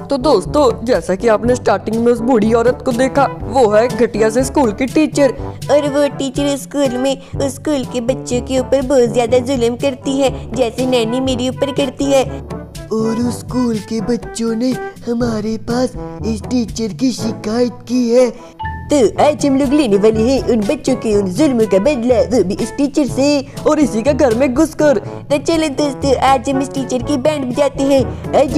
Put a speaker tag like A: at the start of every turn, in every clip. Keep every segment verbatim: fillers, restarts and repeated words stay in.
A: तो दोस्तों, जैसा कि आपने स्टार्टिंग में उस बूढ़ी औरत को देखा, वो है घटिया से स्कूल की टीचर।
B: और वो टीचर स्कूल में उस स्कूल के बच्चों के ऊपर बहुत ज्यादा जुल्म करती है, जैसे नैनी मेरे ऊपर करती है।
C: और उस स्कूल के बच्चों ने हमारे पास इस टीचर की शिकायत की है,
B: तो आज हम लोग लेने वाले हैं उन बच्चों के उन जुल्म का बदला, वो भी इस टीचर से,
A: और इसी का घर में घुसकर।
B: तो चलो दोस्तों, आज हम इस टीचर की बैंड बजाते हैं। आज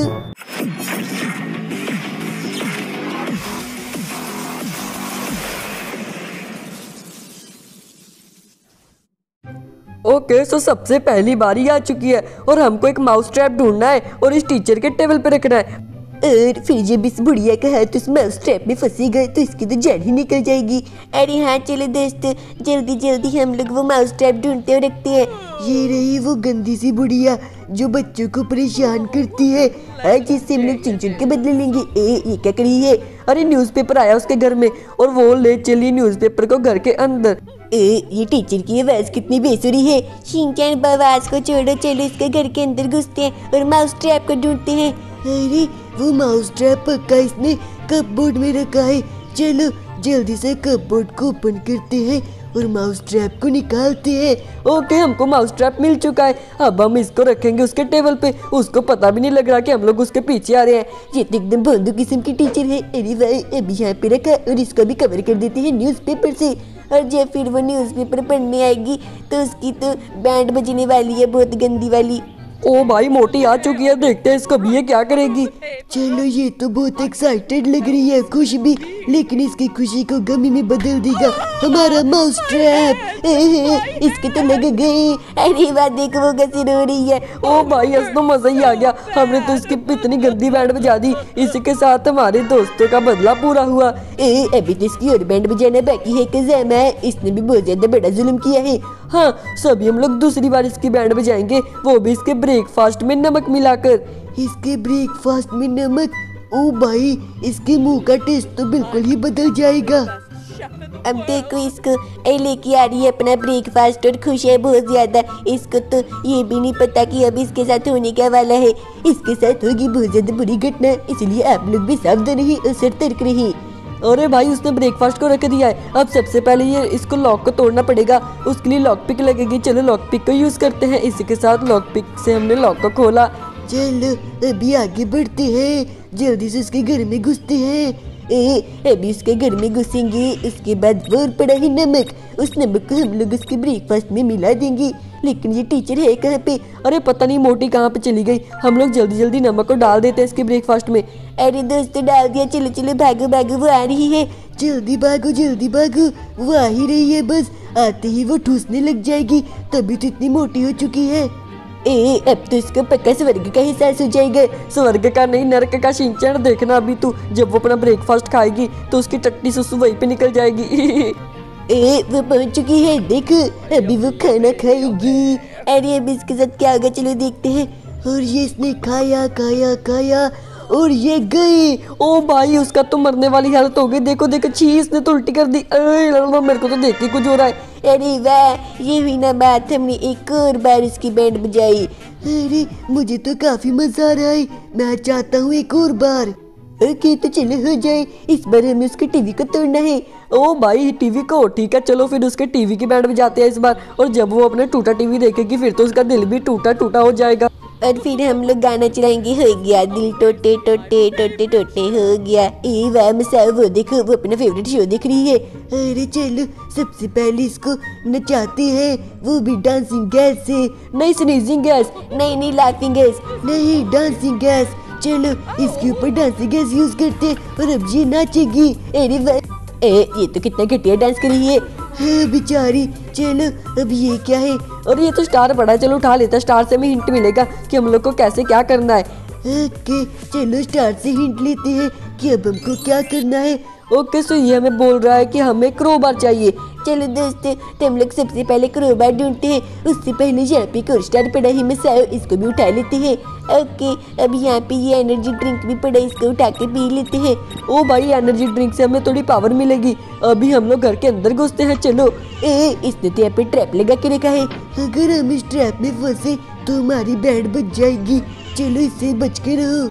A: ओके, सो सबसे पहली बारी आ चुकी है और हमको एक माउस ट्रैप ढूंढना है और इस टीचर के टेबल पे रखना है।
B: और फिर जब इस बुढ़िया का हाथ उस माउस ट्रैप में फंसेगा तो इसकी तो जान ही निकल जाएगी। अरे हाँ चलो दोस्तों, जल्दी जल्दी हम लोग वो माउस ट्रैप ढूंढते और रखते हैं।
C: ये रही वो गंदी सी बुढ़िया जो बच्चों को परेशान करती है।
B: आज इससे हम लोग चुन चुन के बदले लेंगे। ए ये क्या करी है?
A: अरे न्यूज़पेपर आया उसके घर में और वो ले चली न्यूज़पेपर को घर के अंदर।
B: ए ये टीचर की आवाज कितनी बेसुरी है। शिनचैन आवाज को छोड़ो, चलो इसके घर के अंदर घुसते हैं और माउस ट्रैप को ढूंढते हैं।
C: अरे वो माउस ट्रैप पक्का इसने कपबोर्ड में रखा है। चलो जल्दी से कपबोर्ड को ओपन करते हैं और माउस ट्रैप को निकालते हैं।
A: ओके, हमको माउस ट्रैप मिल चुका है। अब हम इसको रखेंगे उसके टेबल पे, उसको पता भी नहीं लग रहा कि हम लोग उसके पीछे आ रहे हैं।
B: ये तो एकदम भोंदू किस्म की टीचर है। अरे भाई, अभी यहाँ पे रखा और इसको भी कवर कर देते हैं न्यूज़पेपर से। और जब फिर वो न्यूज़पेपर पढ़ने आएगी तो उसकी तो बैंड बजने वाली है, बहुत गंदी वाली।
A: ओ भाई, मोटी आ चुकी है, देखते हैं इसको भी ये क्या करेगी।
C: चलो ये तो बहुत एक्साइटेड लग रही है, खुश भी, लेकिन इसकी खुशी को गमी में बदल देगा हमारा माउस ट्रैप।
B: इसके तो लग गए। अरे वाह, देखो वो कैसे रो रही है।
A: ओ भाई, ऐसा तो मजा ही आ गया। हमने तो इसकी इतनी गंदी बैंड बजा दी। इसी के साथ हमारे दोस्तों का बदला पूरा हुआ।
B: ए, अभी तो इसकी और बैंड बजाना बाकी है। कज़ामा है, इसने भी बहुत ज्यादा बड़ा जुल्म किया है।
A: हाँ, सभी हम लोग दूसरी बार इसकी बैंड बजाएंगे, वो भी इसके ब्रेकफास्ट में नमक मिलाकर।
C: इसके ब्रेकफास्ट में नमक? ओ भाई, इसके मुंह का टेस्ट तो बिल्कुल ही बदल जाएगा।
B: अब देखो इसको, ए लेके आ रही है अपना ब्रेकफास्ट और खुश है बहुत ज्यादा। इसको तो ये भी नहीं पता कि अब इसके साथ होने क्या वाला है। इसके साथ होगी बहुत ज्यादा बुरी घटना, इसलिए आप लोग भी सावधान रहिए और सतर्क रहिए।
A: अरे भाई, उसने ब्रेकफास्ट को रख दिया है। अब सबसे पहले ये इसको लॉक को तोड़ना पड़ेगा, उसके लिए लॉक पिक लगेगी। चलो लॉक पिक को यूज करते हैं। इसी के साथ लॉक पिक से हमने लॉक को खोला।
C: चलो अभी आगे बढ़ते हैं, जल्दी से इसके घर में घुसते हैं।
B: ए, अभी उसके घर में घुसेंगे, उसके बाद और पड़ा ही नमक। उस नमक को हम लोग उसके ब्रेकफास्ट में मिला देंगे। लेकिन ये टीचर है कहाँ पे?
A: अरे पता नहीं मोटी कहाँ पे चली गई। हम लोग जल्दी जल्दी नमक को डाल देते हैं इसके ब्रेकफास्ट में।
B: अरे दोस्तों, डाल दिया। चलो चलो भागो भागो, वो आ रही है।
C: जल्दी भागो जल्दी भागो, वो आ ही रही है। बस आते ही वो ठूसने लग जाएगी, तभी तो इतनी मोटी हो चुकी है।
B: ए, अब तो इसको पक्का स्वर्ग का एहसास हो जाएगा।
A: स्वर्ग का नहीं, नरक का। शिनचैन देखना अभी तू, जब वो अपना ब्रेकफास्ट खाएगी तो उसकी टट्टी सुसु वहीं पे निकल जाएगी।
B: ए, वो पहुंच चुकी है, देखो अभी वो खाना खाएगी। अरे अब इसके साथ क्या होगा, चलो देखते हैं।
C: और ये इसने खाया खाया खाया और ये गई।
A: ओ भाई, उसका तो मरने वाली हालत हो गई। देखो देखो, छी, इसने तो उल्टी कर दी। अरे मेरे को तो देख के कुछ हो रहा है।
B: अरे वाह, ये हुई ना बात, हमने एक और बार इसकी बैंड बजाई।
C: अरे मुझे तो काफी मजा आ रहा है, मैं चाहता हूँ एक और बार।
B: ओके तो चलो हो जाए। इस बार हमें उसके टीवी को तोड़ना है।
A: ओ भाई, टीवी को? ठीक है, चलो फिर उसके टीवी की बैंड बजाते हैं इस बार। और जब वो अपने टूटा टीवी देखेगी फिर तो उसका दिल भी टूटा टूटा हो जाएगा।
B: और फिर हम लोग गाना चलाएंगे, हो गया दिल टोटे टोटे टोटे टोटे हो गया। ए वाह मसा, वो देखो वो अपना फेवरेट शो देख रही है।
C: अरे चलो सबसे पहले इसको नचाते हैं, वो भी डांसिंग गैस से।
A: नहीं स्नीजिंग गैस,
B: नहीं नहीं लाफिंग गैस,
C: नहीं डांसिंग गैस। चलो इसके ऊपर डांसिंग गैस यूज करते हैं और अब ये नाचेगी।
B: अरे वाह, ए ये तो कितना घटिया डांस कर रही है।
C: हाँ बेचारी। चलो अब ये क्या है?
A: और ये तो स्टार पड़ा है, चलो उठा लेते हैं। स्टार से हमें हिंट मिलेगा कि हम लोग को कैसे क्या करना है।
C: ओके चलो स्टार से हिंट लेते हैं कि अब हमको क्या करना है।
A: ओके, सो ये हमें बोल रहा है कि हमें क्रोबार चाहिए।
B: चलो दोस्तों, तो हम लोग सबसे पहले क्रोबार ढूंढते हैं। उससे पहले यहाँ पे एक स्टार पड़ा है मसाओ, इसको भी उठा लेते हैं। ओके, अब यहाँ पे ये एनर्जी ड्रिंक भी पड़ा है, इसको उठा के पी लेते हैं।
A: ओ भाई, एनर्जी ड्रिंक से हमें थोड़ी पावर मिलेगी। अभी हम लोग घर के अंदर घुसते हैं। चलो।
B: ए, इसने तो यहाँ पे ट्रैप लगा के रखा है।
C: अगर हम इस ट्रैप में फंसे तो हमारी बैंड बच जाएगी। चलो इससे बच के रहो।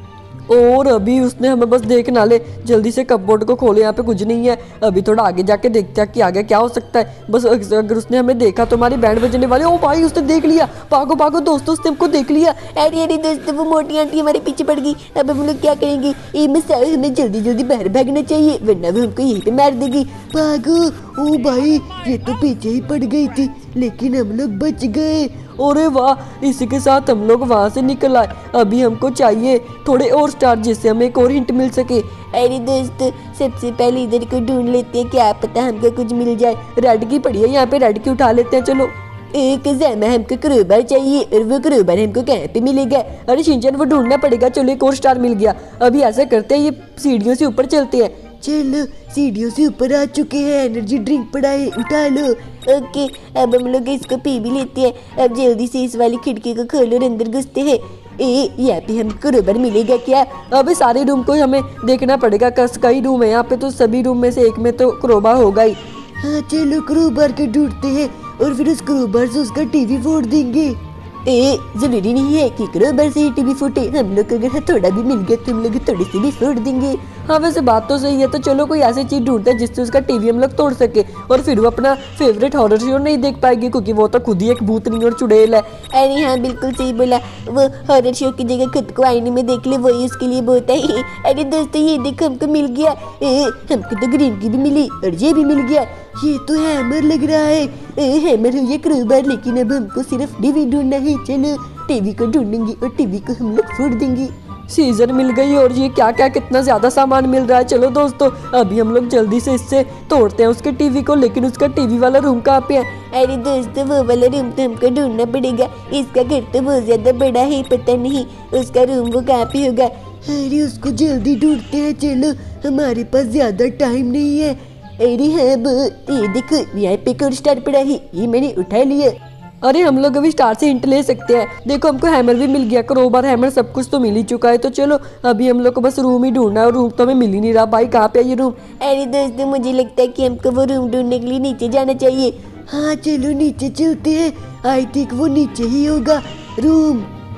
A: और अभी उसने हमें बस देख ना ले, जल्दी से कपबोर्ड को खोले, यहाँ पे कुछ नहीं है। अभी थोड़ा आगे जाके देखते हैं कि आगे क्या हो सकता है। बस अगर उसने हमें देखा तो हमारी बैंड बजने वाली। ओ भाई उसने देख लिया, भागो भागो दोस्तों, उसने हमको देख लिया।
B: अरे अरे दोस्तों, वो मोटी आंटी हमारे पीछे पड़ गई। अब हम लोग क्या करेंगे? ए मिसाल, हमें जल्दी जल्दी बाहर भागना चाहिए वरना वो हमको यहीं पे मार देगी।
C: भागो। ओ भाई ये तो पीछे ही पड़ गई थी, लेकिन हम लोग बच गए।
A: अरे वाह, इसी के साथ हम लोग वहाँ से निकल आए। अभी हमको चाहिए थोड़े और स्टार जिससे हमें एक और हिंट मिल सके।
B: अरे दोस्तों, सबसे पहले इधर को ढूंढ लेते हैं, क्या पता हमको कुछ मिल जाए।
A: रेड की पड़ी है यहाँ पे, रेड की उठा लेते हैं। चलो
B: एक ज़ामा हमको क्रोबार चाहिए, और वो क्रोबार हमको कहाँ पे मिलेगा?
A: अरे शिनचैन वो ढूंढना पड़ेगा। चलो एक और स्टार मिल गया। अभी ऐसा करते हैं, ये सीढ़ियों से ऊपर चलते हैं।
C: चलो सीढ़ियों से ऊपर आ चुके हैं, एनर्जी ड्रिंक पड़ा है, उठा लो।
B: ओके, अब हम लोग इसको पी भी लेते हैं। अब जल्दी से इस वाली खिड़की को खोलो और अंदर घुसते हैं। ए यहाँ पे हमको क्रोबार मिलेगा क्या?
A: अबे सारे रूम को हमें देखना पड़ेगा, कस कई रूम है यहाँ पे, तो सभी रूम में से एक में तो क्रोबार होगा ही।
C: हाँ चलो क्रोबार के ढूंढते हैं और फिर उस क्रोबार से उसका टीवी फोड़ देंगे।
B: ए जरूरी नहीं है कि क्रोबार से ही टीवी फूटे, हम लोग को अगर हथौड़ा भी मिल गया तो हम लोग थोड़ी सी भी फोड़ देंगे।
A: हाँ वैसे बात तो सही है। तो चलो कोई ऐसी चीज ढूंढते हैं जिससे उसका टीवी हम लोग तोड़ सके, और फिर वो अपना फेवरेट हॉरर शो नहीं देख पाएगी, क्योंकि वो तो खुद ही एक भूतनी और चुड़ैल है।
B: अरे हाँ बिल्कुल सही बोला, वो हॉरर शो की जगह खुद को आईने में देख ले, वही उसके लिए बहुत है। अरे दोस्तों ये देखो हमको मिल गया। ए हमको तो ग्रीन की भी मिली और ये भी मिल गया।
C: ये तो हैमर लग रहा है।
B: ए हैमर हो या क्रोबार, लेकिन अब हमको सिर्फ टीवी ढूंढना है। चलो टीवी को ढूंढेंगे और टीवी को हम लोग फोड़ देंगे।
A: सीजर मिल गई और ये क्या क्या कितना ज्यादा सामान मिल रहा है। चलो दोस्तों अभी हम लोग जल्दी से इससे तोड़ते हैं उसके टीवी को, लेकिन उसका टीवी वाला रूम कहाँ पे है?
B: अरे दोस्तों वो वाला रूम तो हमको ढूंढना पड़ेगा, इसका घर तो बहुत ज्यादा बड़ा है, पता नहीं उसका रूम वो कहाँ पे होगा।
C: अरे उसको जल्दी ढूंढते हैं, चलो हमारे पास ज्यादा टाइम नहीं है।
B: अरे हाँ वो ये देखो यहाँ पे एक और स्टार पड़ा है, ये मैंने उठा लिया।
A: अरे हम लोग अभी स्टार से हिंट ले सकते हैं। देखो हमको हैमर भी मिल गया, क्रोबार हैमर सब कुछ तो मिल ही चुका है। तो चलो अभी हम लोग को बस रूम ही ढूंढना है, और रूम तो हमें मिल ही नहीं रहा। भाई कहाँ पे है ये रूम?
B: अरे दोस्तों मुझे लगता है कि हमको वो रूम ढूंढने के लिए नीचे जाना चाहिए।
C: हाँ चलो नीचे चलते हैं, आई थिंक वो नीचे ही होगा रूम।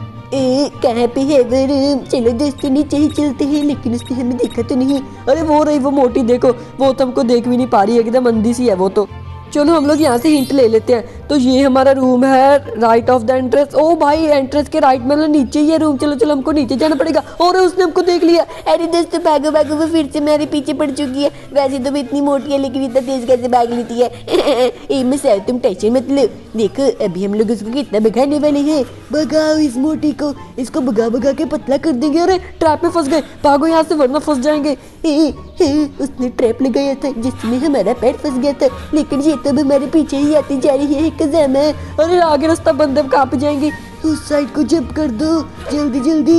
B: ए कहाँ पे है वो रूम? चलो दोस्तों नीचे ही चलते हैं, लेकिन उसने हमें देखा तो नहीं।
A: अरे वो रही वो मोटी, देखो वो तो हमको देख भी नहीं पा रही है, एकदम अंधी सी है वो तो। चलो हम लोग यहाँ से हिंट ले लेते हैं। तो ये हमारा रूम है राइट ऑफ द एंट्रेंस। ओ भाई एंट्रेंस के राइट में नीचे ही है रूम। चलो चलो हमको नीचे जाना पड़ेगा, और उसने हमको देख लिया।
B: अरे दोस्तों भागो भागो, वो फिर से मेरे पीछे पड़ चुकी है। वैसे तो वो इतनी मोटी है, लेकिन इतना तेज कैसे भाग लेती है? ए मिसाल तुम टेंशन मत लो, देखो अभी हम लोग उसको कितना भगाने वाले हैं।
C: भगाओ इस मोटी को, इसको भगा भगा के पतला कर देंगे।
A: अरे ट्रैप में फंस गए, भागो यहाँ से वरना फंस जाएंगे।
B: ए, ए, उसने ट्रैप लगाया था जिसमें हमारा पैर फंस गया था, लेकिन ये तो हमारे पीछे ही आती जा रही है। कज़ामा,
A: अरे आगे रास्ता बंद है, कहाँ पे जाएंगे?
C: उस साइड को जंप कर दो जल्दी जल्दी।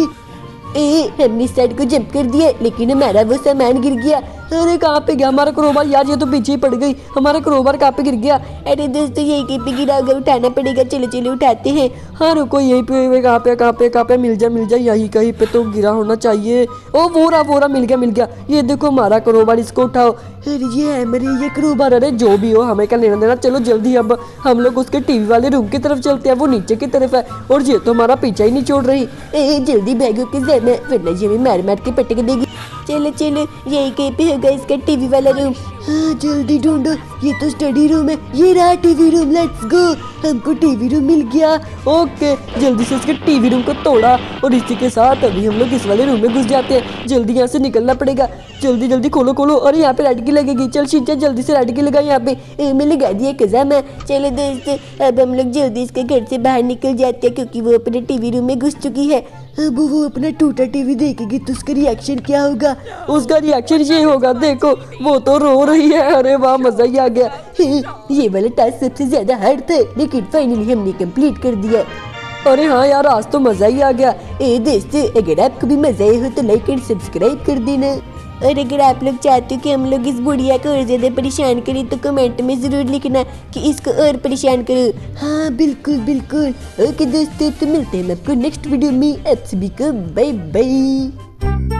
B: ए हमने इस साइड को जंप कर दिया, लेकिन हमारा वो सामान गिर गया।
A: अरे कहाँ पे गया हमारा क्रोबार? यार ये तो पीछे ही पड़ गई, हमारा क्रोबार कहाँ पे गिर गया?
B: अरे दोस्तों यही कहीं पे गिरा होगा, उठाना पड़ेगा। चलो चलो उठाते हैं।
A: हाँ रुको, यहीं पे कहाँ पे कहाँ पे कहाँ पे मिल जा मिल जा यहीं कहीं पे तो गिरा होना चाहिए। ओ वो रहा वो रहा, मिल गया मिल गया। ये देखो हमारा क्रोबार, इसको उठाओ।
C: अरे ये हैमर है, ये
A: क्रोबार, अरे जो भी हो हमें क्या लेना देना। चलो जल्दी अब हम लोग उसके टीवी वाले रूम की तरफ चलते हैं, वो नीचे की तरफ है, और ये तो हमारा पीछा ही नहीं छोड़ रही।
B: ए जल्दी भागो कज़ामा, वरना ये हमें मार मार के पटक देगी। चलो चलो यही कहीं पे होगा इसका टीवी वाला रूम।
C: हाँ जल्दी ढूंढो, ये तो स्टडी रूम है, ये रहा टीवी रूम। लेट्स गो, हमको टीवी रूम मिल गया।
A: ओके जल्दी से उसके टीवी रूम को तोड़ा, और इसी के साथ अभी हम लोग इस वाले रूम में घुस जाते हैं। जल्दी यहाँ से निकलना पड़ेगा, जल्दी जल्दी खोलो खोलो। अरे यहाँ पे रेड की लगेगी, चल शिनचैन जल्दी से रेड की लगा यहाँ पे।
B: ए, मैं लगा दिया कज़ामा। चलो दोस्तों अब हम लोग जल्दी इसके घर से बाहर निकल जाते हैं, क्योंकि वो अपने टीवी रूम में घुस चुकी है।
C: अब वो अपना टूटा टीवी देखेगी तो उसका रिएक्शन क्या होगा?
A: उसका रिएक्शन ये होगा, देखो वो तो रो रही है। अरे वाह मजा ही आ गया।
B: ये वाला टास्क सबसे ज्यादा हार्ड था, लेकिन फाइनली हमने कंप्लीट कर दिया।
A: अरे हाँ यार आज तो मजा ही आ गया।
B: ए दोस्तों अगर आपको भी मजा आया हो तो लाइक एंड सब्सक्राइब कर देना, और अगर आप लोग चाहते हो कि हम लोग इस बुढ़िया को और ज्यादा परेशान करें तो कमेंट में जरूर लिखना कि इसको और परेशान करो।
C: हाँ बिल्कुल बिल्कुल।
B: ओके दोस्तों तो मिलते हैं आपको नेक्स्ट वीडियो में। आप सभी को बाय बाय।